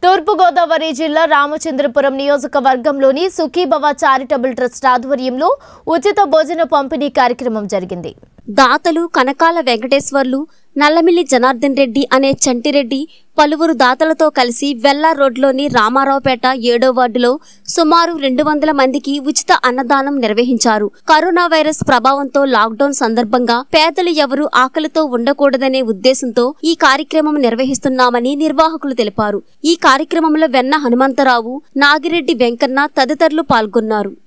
తూర్పు గోదావరి జిల్లా రామచంద్రపురం నియోజకవర్గంలోని సుఖీభవ చారిటబుల్ ట్రస్ట్ ఆధ్వర్యంలో ఉచిత భోజన పంపిణీ కార్యక్రమం జరిగింది. దాతలు కనకాల వెంకటేశ్వర్లు, నల్లమిల్లి జనార్దన్ రెడ్డి అనే చంటిరెడ్డి పలువురు దాతలతో కలిసి వెల్లా రోడ్లోని రామారావుపేట 7వ వార్డులో సుమారు 200 మందికి ఉచిత అన్నదానం నిర్వహించారు. కరోనా వైరస్ ప్రభావంతో లాక్డౌన్ సందర్భంగా పేదలు ఎవరూ ఆకలితో ఉండకూడదనే ఉద్దేశంతో ఈ కార్యక్రమం నిర్వహిస్తున్నామని నిర్వాహకులు తెలిపారు. ఈ కార్యక్రమంలో వెన్న హనుమంతరావు, నాగిరెడ్డి వెంకన్న తదితరులు పాల్గొన్నారు.